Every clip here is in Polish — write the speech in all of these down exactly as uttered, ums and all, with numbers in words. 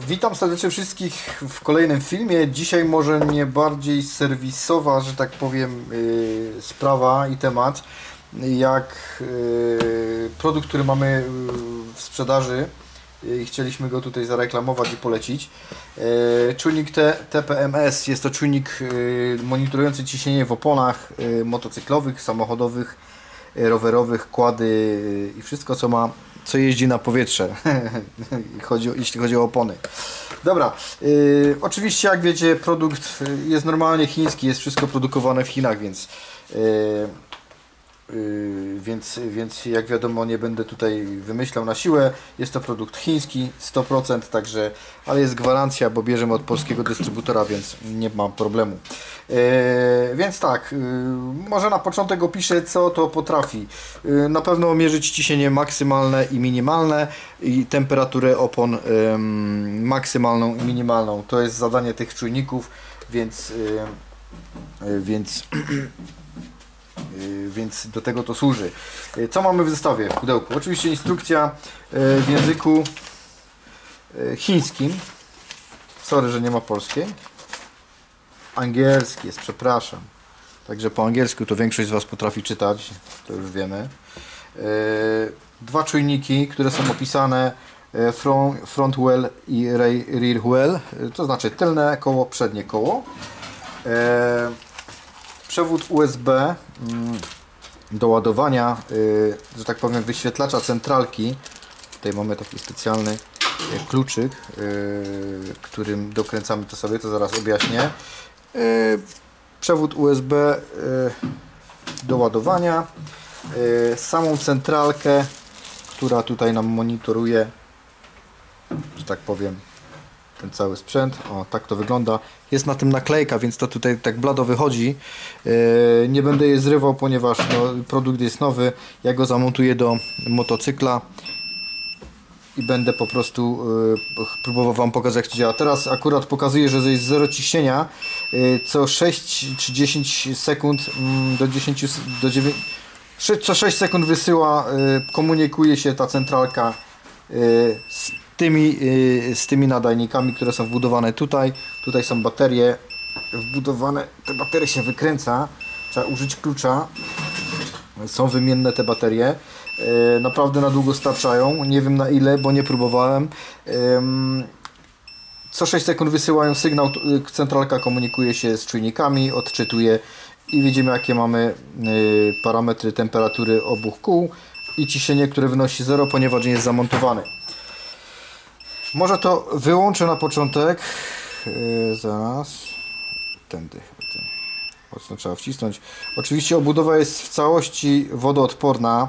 Witam serdecznie wszystkich w kolejnym filmie. Dzisiaj może nie bardziej serwisowa, że tak powiem, yy, sprawa i temat, jak yy, produkt, który mamy w sprzedaży i chcieliśmy go tutaj zareklamować i polecić. Yy, czujnik T P M S. Jest to czujnik yy, monitorujący ciśnienie w oponach yy, motocyklowych, samochodowych, yy, rowerowych, kłady yy, i wszystko, co ma co jeździ na powietrze, chodzi o, jeśli chodzi o opony. Dobra, yy, oczywiście jak wiecie, produkt jest normalnie chiński, jest wszystko produkowane w Chinach, więc yy, yy, więc, więc jak wiadomo, nie będę tutaj wymyślał na siłę. Jest to produkt chiński sto procent, także, ale jest gwarancja, bo bierzemy od polskiego dystrybutora, więc nie ma problemu. Yy, więc tak, yy, może na początek opiszę, co to potrafi. Yy, na pewno mierzyć ciśnienie maksymalne i minimalne i temperaturę opon yy, maksymalną i minimalną. To jest zadanie tych czujników, więc yy, yy, więc yy, więc do tego to służy. Yy, co mamy w zestawie, w pudełku? Oczywiście instrukcja yy, w języku yy, chińskim. Sorry, że nie ma polskiej. Angielski jest, przepraszam. Także po angielsku to większość z Was potrafi czytać, to już wiemy. Yy, dwa czujniki, które są opisane, yy, front, front well i rear well, yy, to znaczy tylne koło, przednie koło. Yy, przewód U S B yy, do ładowania, yy, że tak powiem, wyświetlacza centralki. Tutaj mamy taki specjalny yy, kluczyk, yy, którym dokręcamy to sobie, to zaraz objaśnię. Yy, przewód U S B yy, do ładowania, yy, samą centralkę, która tutaj nam monitoruje, że tak powiem, ten cały sprzęt. O, tak to wygląda. Jest na tym naklejka, więc to tutaj tak blado wychodzi. Yy, nie będę je zrywał, ponieważ no, produkt jest nowy. Ja go zamontuję do motocykla i będę po prostu y, próbował Wam pokazać, jak to działa. Teraz akurat pokazuję, że jest zero ciśnienia. Y, co sześć czy dziesięć sekund y, do dziesięciu do dziewięciu, co sześć sekund wysyła, y, komunikuje się ta centralka y, z tymi y, z tymi nadajnikami, które są wbudowane tutaj. Tutaj są baterie wbudowane. Te baterie się wykręca. Trzeba użyć klucza. Są wymienne te baterie. Naprawdę na długo starczają, nie wiem na ile, bo nie próbowałem. Co sześć sekund wysyłają sygnał, centralka komunikuje się z czujnikami, odczytuje i widzimy, jakie mamy parametry temperatury obu kół i ciśnienie, które wynosi zero, ponieważ nie jest zamontowany. Może to wyłączę na początek. Zaraz. Tędy chyba. Mocno trzeba wcisnąć. Oczywiście obudowa jest w całości wodoodporna.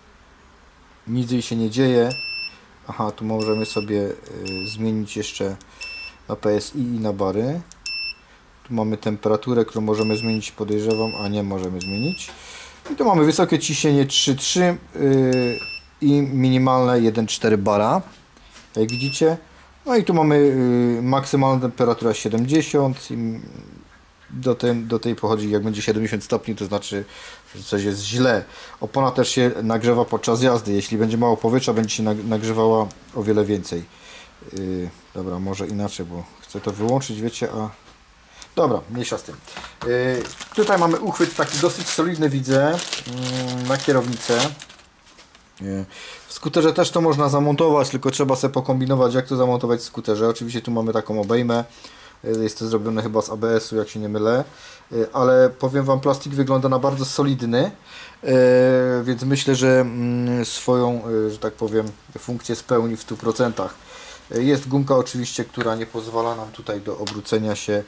Nic jej się nie dzieje. Aha, tu możemy sobie y, zmienić jeszcze na P S I i na bary. Tu mamy temperaturę, którą możemy zmienić, podejrzewam, a nie możemy zmienić. I tu mamy wysokie ciśnienie trzy przecinek trzy y, i minimalne jeden przecinek cztery bara. Jak widzicie. No i tu mamy y, maksymalna temperatura siedemdziesiąt. I do, ten, do tej pochodzi, jak będzie siedemdziesiąt stopni, to znaczy, że coś jest źle. Opona też się nagrzewa podczas jazdy. Jeśli będzie mało powietrza, będzie się nagrzewała o wiele więcej. Yy, dobra, może inaczej, bo chcę to wyłączyć, wiecie, a... Dobra, mniejsza z tym. Yy, tutaj mamy uchwyt taki dosyć solidny, widzę, yy, na kierownicę. Yy. W skuterze też to można zamontować, tylko trzeba sobie pokombinować, jak to zamontować w skuterze. Oczywiście tu mamy taką obejmę. Jest to zrobione chyba z A B S u, jak się nie mylę, ale powiem Wam, plastik wygląda na bardzo solidny, więc myślę, że swoją, że tak powiem, funkcję spełni w stu procentach. Jest gumka oczywiście, która nie pozwala nam tutaj do obrócenia się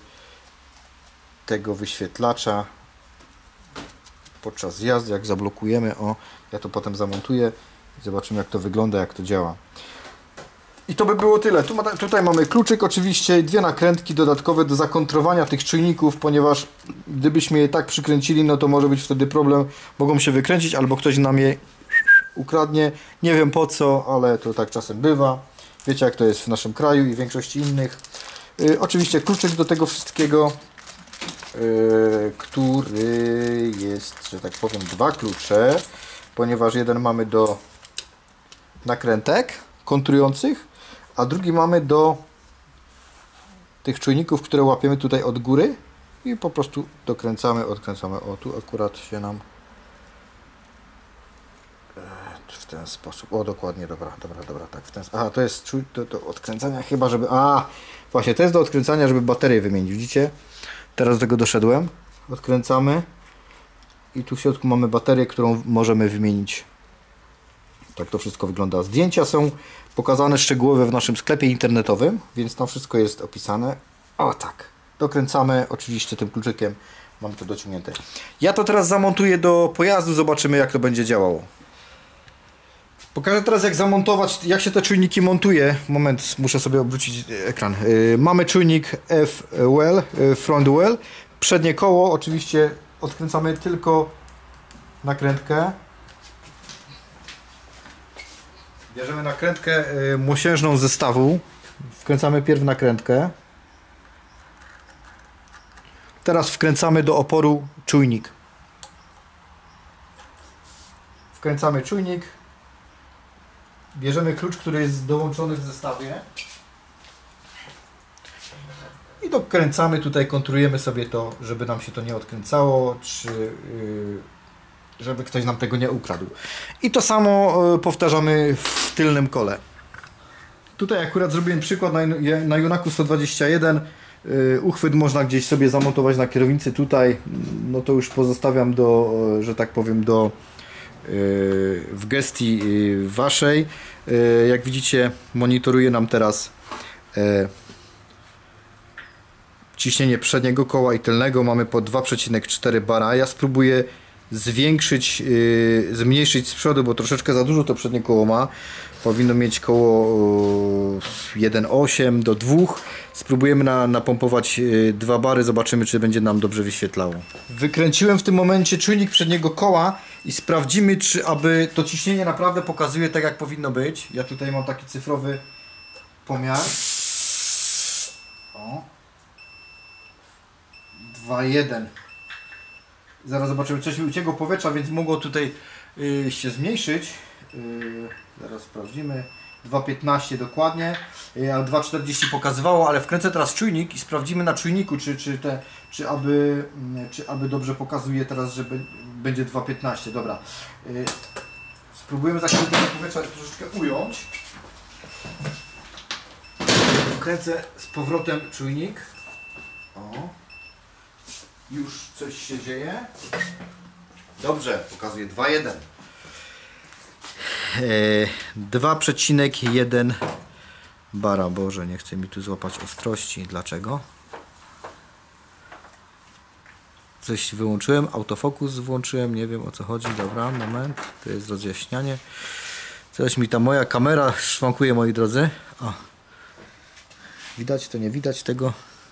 tego wyświetlacza podczas jazdy. Jak zablokujemy, o, ja to potem zamontuję i zobaczymy, jak to wygląda, jak to działa. I to by było tyle. Tu ma, tutaj mamy kluczyk oczywiście, dwie nakrętki dodatkowe do zakontrowania tych czujników, ponieważ gdybyśmy je tak przykręcili, no to może być wtedy problem, mogą się wykręcić albo ktoś nam je ukradnie. Nie wiem po co, ale to tak czasem bywa. Wiecie, jak to jest w naszym kraju i w większości innych. Yy, oczywiście kluczyk do tego wszystkiego, yy, który jest, że tak powiem, dwa klucze, ponieważ jeden mamy do nakrętek kontrujących, a drugi mamy do tych czujników, które łapiemy tutaj od góry i po prostu dokręcamy, odkręcamy. O, tu akurat się nam w ten sposób. O, dokładnie, dobra, dobra, dobra, tak, w ten sposób. Aha, to jest do, do odkręcania chyba, żeby... A, właśnie, to jest do odkręcania, żeby baterię wymienić, widzicie? Teraz do tego doszedłem. Odkręcamy i tu w środku mamy baterię, którą możemy wymienić. Tak to wszystko wygląda. Zdjęcia są pokazane szczegółowe w naszym sklepie internetowym, więc tam wszystko jest opisane. O tak, dokręcamy oczywiście tym kluczykiem. Mam to dociągnięte. Ja to teraz zamontuję do pojazdu, zobaczymy jak to będzie działało. Pokażę teraz jak zamontować, jak się te czujniki montuje. Moment, muszę sobie obrócić ekran. Yy, mamy czujnik F-well, yy, front well. Przednie koło, oczywiście odkręcamy tylko nakrętkę. Bierzemy nakrętkę yy, mosiężną z zestawu. Wkręcamy pierw nakrętkę. Teraz wkręcamy do oporu czujnik. Wkręcamy czujnik. Bierzemy klucz, który jest dołączony w zestawie i dokręcamy tutaj, konturujemy sobie to, żeby nam się to nie odkręcało, czy yy, żeby ktoś nam tego nie ukradł. I to samo yy, powtarzamy w tylnym kole. Tutaj akurat zrobiłem przykład na, na Junaku sto dwadzieścia jeden. Yy, uchwyt można gdzieś sobie zamontować na kierownicy tutaj. No to już pozostawiam do, yy, że tak powiem, do w gestii waszej. Jak widzicie, monitoruje nam teraz ciśnienie przedniego koła i tylnego. Mamy po dwa przecinek cztery bara. Ja spróbuję zwiększyć, zmniejszyć z przodu, bo troszeczkę za dużo to przednie koło ma. Powinno mieć koło jeden przecinek osiem do dwóch. Spróbujemy na, napompować dwa bary, zobaczymy czy będzie nam dobrze wyświetlało. Wykręciłem w tym momencie czujnik przedniego koła i sprawdzimy, czy aby to ciśnienie naprawdę pokazuje tak jak powinno być. Ja tutaj mam taki cyfrowy pomiar. O. dwa przecinek jeden. Zaraz zobaczymy, coś mi uciekło powietrza, więc mogło tutaj yy, się zmniejszyć. Yy, zaraz sprawdzimy. dwa przecinek piętnaście dokładnie, a dwa przecinek czterdzieści pokazywało, ale wkręcę teraz czujnik i sprawdzimy na czujniku, czy, czy, te, czy, aby, czy aby dobrze pokazuje teraz, że będzie dwa przecinek piętnaście. Dobra. Yy, spróbujemy za chwilę tego powietrza troszeczkę ująć. Wkręcę z powrotem czujnik. O. Już coś się dzieje. Dobrze, pokazuje dwa przecinek jeden. dwa przecinek jeden bara. Boże, nie chce mi tu złapać ostrości. Dlaczego? Coś wyłączyłem, autofokus włączyłem, nie wiem o co chodzi. Dobra, moment, to jest rozjaśnianie. Coś mi ta moja kamera szwankuje, moi drodzy. O. Widać to, nie widać tego.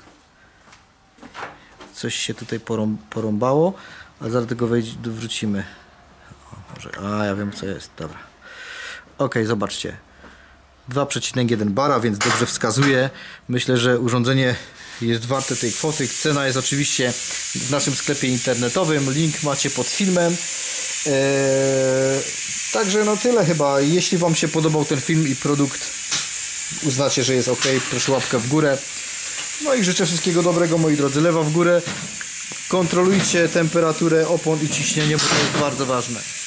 Coś się tutaj porąbało, a zaraz do tego wrócimy. O, może, a ja wiem co jest, dobra. Ok, zobaczcie. dwa przecinek jeden bara, więc dobrze wskazuje. Myślę, że urządzenie jest warte tej kwoty. Cena jest oczywiście w naszym sklepie internetowym. Link macie pod filmem. Eee, także no tyle chyba. Jeśli wam się podobał ten film i produkt, uznacie, że jest ok, proszę łapkę w górę. No i życzę wszystkiego dobrego, moi drodzy. Lewa w górę. Kontrolujcie temperaturę opon i ciśnienie, bo to jest bardzo ważne.